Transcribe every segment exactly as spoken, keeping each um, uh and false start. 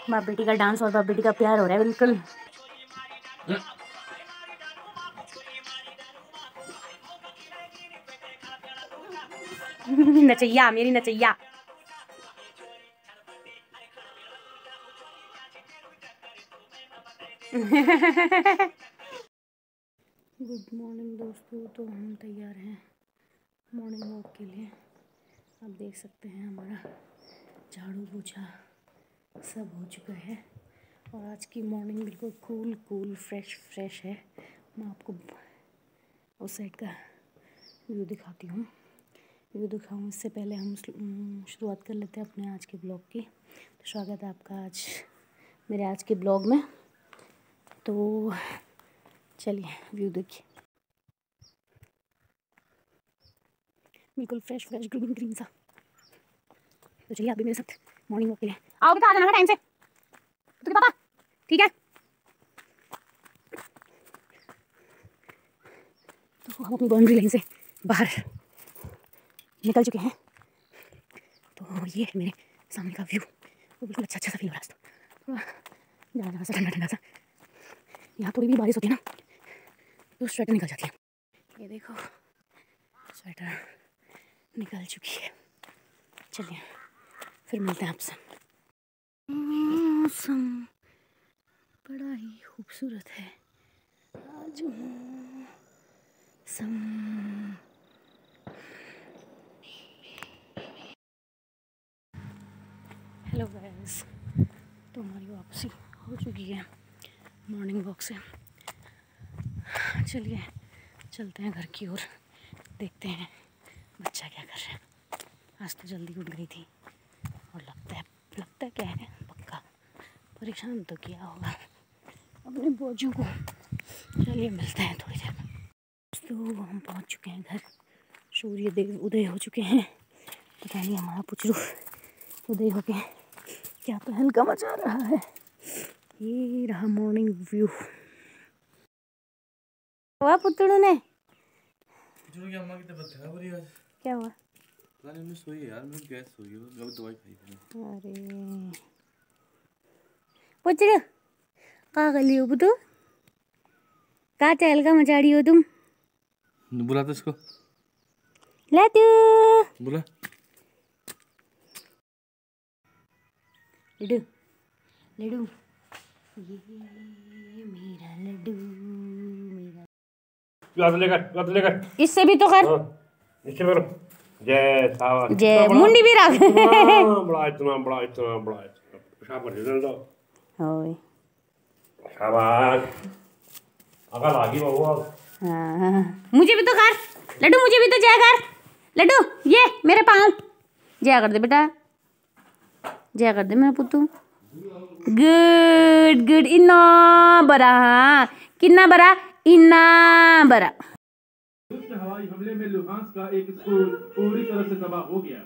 बाप बेटी का डांस और बाप बेटी का प्यार हो रहा है बिल्कुल। नचैया मेरी नचैया। गुड मॉर्निंग दोस्तों, तो हम तैयार हैं मॉर्निंग वॉक के लिए। आप देख सकते हैं हमारा झाड़ू पोछा सब हो चुका है और आज की मॉर्निंग बिल्कुल कूल कूल फ्रेश फ्रेश है। मैं आपको उस साइड का व्यू दिखाती हूँ व्यू दिखाऊँ इससे पहले हम शुरुआत कर लेते हैं अपने आज के ब्लॉग की। तो स्वागत है आपका आज मेरे आज के ब्लॉग में। तो चलिए व्यू देखिए, बिल्कुल फ्रेश फ्रेश ग्रीन ग्रीन सा। तो चलिए अभी मेरे साथ मॉर्निंग वॉक के लिए आओ, बेटा आ जाना टाइम से तो पापा, ठीक है। तो हम अपनी बाउंड्री लाइन से बाहर निकल चुके हैं। तो ये है मेरे सामने का व्यू, वो बिल्कुल अच्छा अच्छा सा फील हो रहा है। थोड़ा ज़्यादा सा ठंडा ठंडा सा, यहाँ थोड़ी भी बारिश होती है ना तो स्वेटर निकल जाती है। ये देखो स्वेटर निकल चुकी है। चलिए फिर मिलते हैं आपसे। मौसम बड़ा ही खूबसूरत है आज मौसम। हेलो गाइस, तो हमारी वापसी हो चुकी है मॉर्निंग वॉक से। चलिए चलते हैं घर की ओर, देखते हैं बच्चा क्या कर रहा है। आज तो जल्दी उठ गई थी और लगता है लगता है क्या है पक्का परेशान तो किया होगा अपने बोझों को। चलिए मिलते हैं थोड़ी देर। तो हम पहुंच चुके हैं घर, सूर्य देव उदय हो चुके हैं। पता नहीं हमारा पुचरू उदय हो गया क्या पहल का मचा रहा है। ये रहा मॉर्निंग व्यू। हुआ पुतड़ू ने की अम्मा की तबीयत खराब हो रही है आज। क्या हुआ? पता नहीं, सोई है यार, मैं गैस सोई है, कभी दवाई खाई थी। अरे पुचरू का गली हो तू, का चहल का मचाड़ी हो तुम? बुला तो इसको, लड्डू बुला लड्डू लड्डू, ये मेरा लड्डू मेरा। याद लेकर याद लेकर इससे भी तो कर। हाँ, इससे करो। जय सावा जय मुंडी भी रख। बड़ा इतना बड़ा इतना बड़ा पेशाब कर दे दो। ओए शाबाश, अगर लागी बाबू अब। हाँ, मुझे भी तो कर लड्डू, मुझे भी तो जय कर लड्डू। ये मेरे पाँव जय कर दे बेटा, जय कर दे मेरा पुत्तू। गुड गुड, इन्ना बड़ा, हाँ कितना बड़ा, इन्ना बड़ा। हवाई हमले में लुहांस का एक स्कूल पूरी तरह से तबाह हो गया।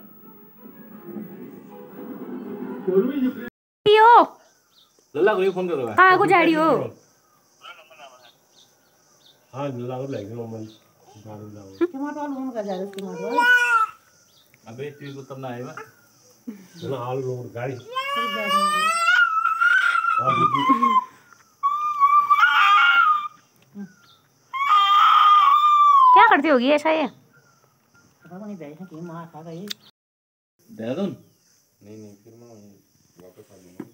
लल्ला को फोन करो। हाँ को झाड़ी हो। हाँ लल्ला को लाइक नॉर्मल झाड़ू लाओ। टमाटर आलू हम का झाड़ू टमाटर। अबे तू को तब ना आएगा ना आलू रोड गाड़ी। क्या करती होगी ऐसा ये? देहरादून नहीं नहीं फिर मैं वापस आ जाऊंगा।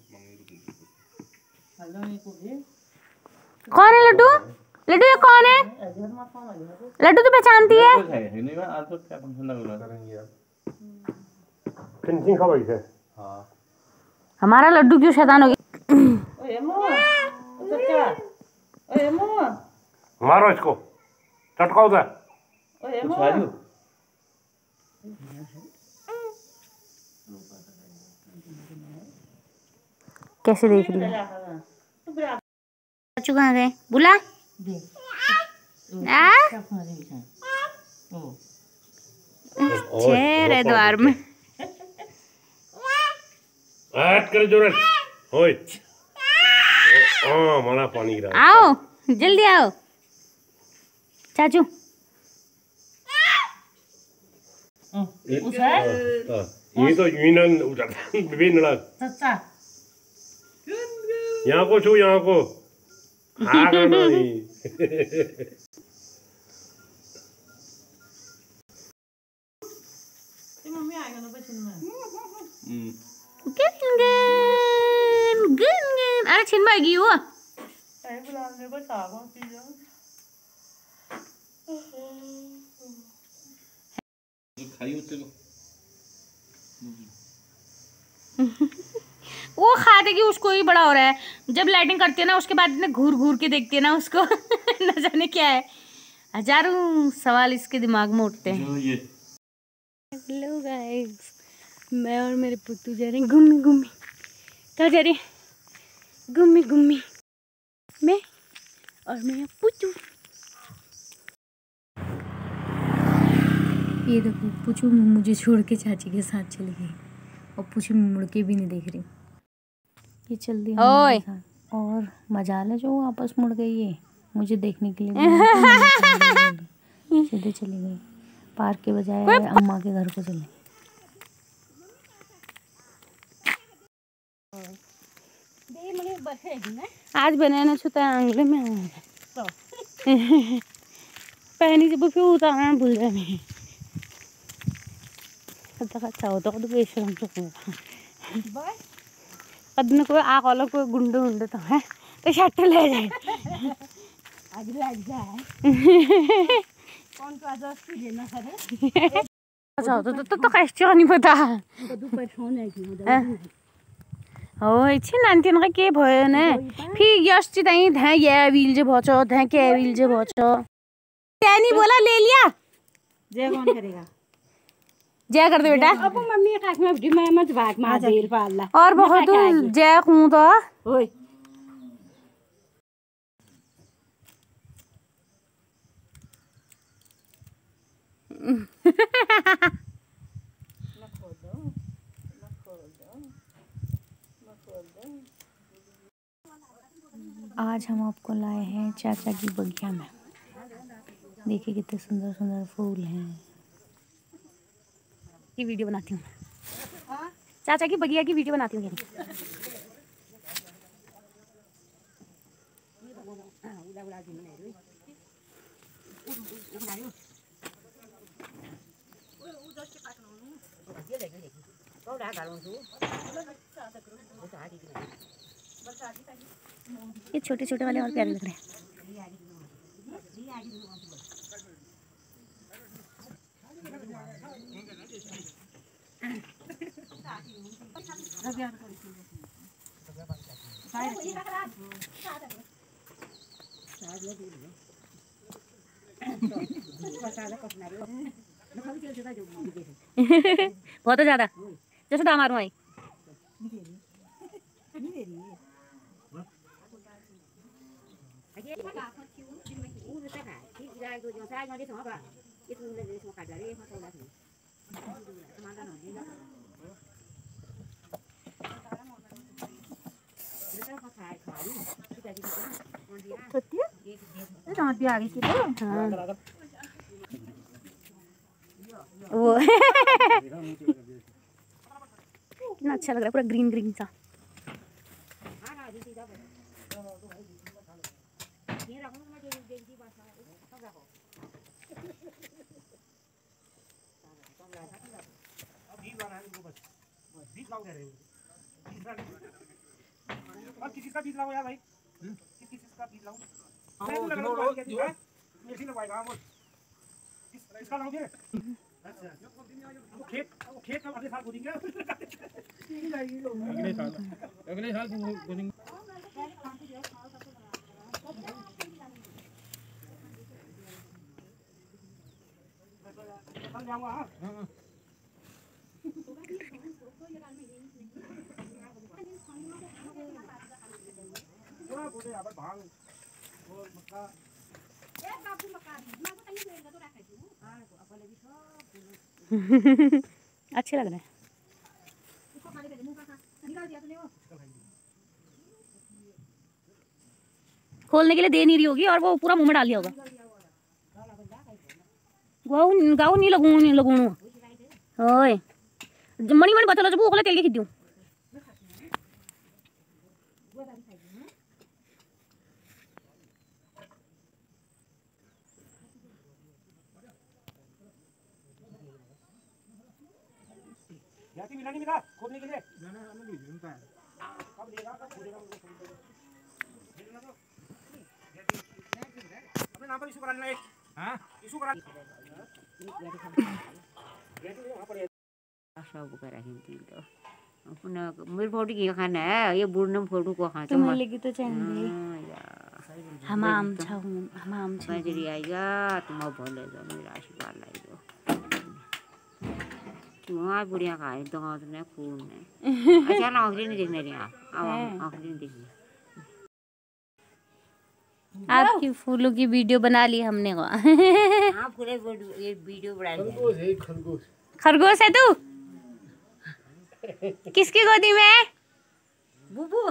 कौन है लड्डू? लड्डू ये कौन है? लड्डू तो पहचानती है? नहीं मैं आज तो क्या फंक्शन लगा करेंगे यार। फिनिशिंग खा भाई है। हाँ हमारा लड्डू क्यों शैतान हो गया? ओए मो चचा, ओए मो मारो इसको, चटकाओ दे। ओए मो कैसे देख रही है? बच्चों कहाँ गए? बुला छेर है द्वार में। ऐड करे जोरन होय। हाँ माना पानी गिरा। आओ जल्दी आओ चाचू। ये तो यूनियन उठा विभिन्न चचा यहाँ को छू, यहाँ को हाँ करना नहीं। मम्मी आएगा ना बचन में। गुनगुन गुनगुन अरे छिन भाई गई हुआ अरे बुला ले बस आगो पी जाओ। खाई होते लो। वो खाते कि उसको ही बड़ा हो रहा है। जब लाइटिंग करती है ना उसके बाद इतने घूर घूर के देखती है ना उसको न जाने क्या है। हजारों सवाल इसके दिमाग में उठते हैं। हेलो गाइस, मैं और मेरे पुत्तू जा रहे हैं घूमी घूमी। कहाँ जा रहे हैं? घूमी घूमी। मैं और मेरा पुत्तू। ये देखो पुचू मुझे छोड़ के चाची के साथ चली गई और पुचू मुड़ के भी नहीं देख रही। ये चल दी हमारे साथ और मजा ले जो वापस मुड़ गई है मुझे देखने के लिए। सीधे चली गई पार्क के बजाय अम्मा के घर को चली। आज बनाना छुता आंगले में पहनी जब फिर उतारना भूल जाए मैं अच्छा होता तो बेशरम तो कद में कोई आग वाला कोई गुंडे गुंडे तो है तो शर्ट ले जाए आज लग जाए कौन तो आज लेना है अच्छा तो तो तो कैसे नहीं पता कदू पर फोन है कि ओ इच्छी नानती न के भयो ने फिर यस्ती तई ध ये व्हील जे भचो ध के व्हील जे भचो क्या नहीं बोला ले लिया। जय कौन करेगा? जय कर दे बेटा। अब मम्मी खास में भी मैं मत भाग मार देर पाला और बहुत जय हूं तो ओए आज हम आपको लाए हैं चाचा की बगिया में। देखिए कितने सुंदर सुंदर फूल हैं। की वीडियो बनाती हूँ चाचा की बगिया की वीडियो बनाती हूँ। ये छोटे छोटे वाले और प्यारे लग रहे हैं। बहुत ज्यादा जैसे दाम मारू आई भी आ गई थी तो हाँ वो कितना अच्छा लग रहा है पूरा ग्रीन ग्रीन सा। और किसी का बीज लाओ यार भाई किस किस का बीज लाओ मेसी लगवाएगा वो इसका लाओगे अच्छा वो खेत वो खेत में अगले साल बोलेंगे अगले साल अगले साल बोलेंगे कल जाऊंगा हां पूरा बोले अब भाग वो मक्का ए बाबू मक्का मैं को तनी लेगा तो रख दूं हां अपने भी सब अच्छे लग रहे हैं। इसको खाली कर दे मुंह का निकाल दिया तूने वो खोलने के लिए दे नहीं रही होगी और वो पूरा मुंह में डाल दिया होगा। गाऊ गाऊ नहीं लगू नहीं लगू ओए मणि मणि बचलो जब ओकले तेल के खिद्यू जाती मिला नहीं मिला खोदने के लिए ना ना हमें नहीं मिलता है कब लेगा कब खोदेगा अपने नाम पर इशू करा लेना एक हाँ इशू करा सब करा हिंदी तो अपना मेरे फोटो की खाना है ये बुढ़ने फोटो को खा तुम्हें लगी तो चाहिए हम आम छाऊं हम आम बाजरी आएगा तुम बोले तो मेरा आशीर्वाद लाई दो वहाँ बुढ़िया खाए तो उसने खून है अच्छा ना आखिरी नहीं देखने रही आप आखिरी नहीं देखनी आपकी फूलों की वीडियो बना ली हमने को हाँ पूरे ये वीडियो बना खरगोश है खरगोश खरगोश है तू किसकी गोदी में है बुबू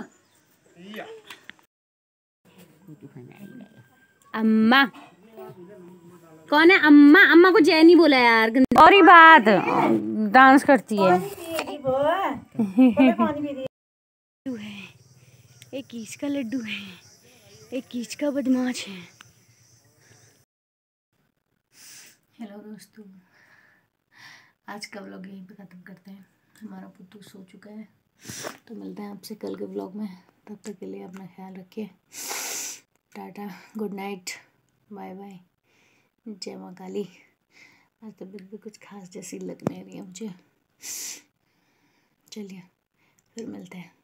अम्मा कौन है अम्मा अम्मा को जैनी बोला यार और ही बात डांस करती है लड्डू है एक कीच का लड्डू है एक कीच का बदमाश है। हेलो दोस्तों, आज का व्लॉग यहीं पे ख़त्म करते हैं। हमारा पुत्तू सो चुका है तो मिलते हैं आपसे कल के व्लॉग में। तब तक के लिए अपना ख्याल रखिए। Tata, good night, bye bye, जय माँ काली। आज तबीयत भी कुछ खास जैसी लग नहीं रही है मुझे। चलिए फिर मिलते हैं।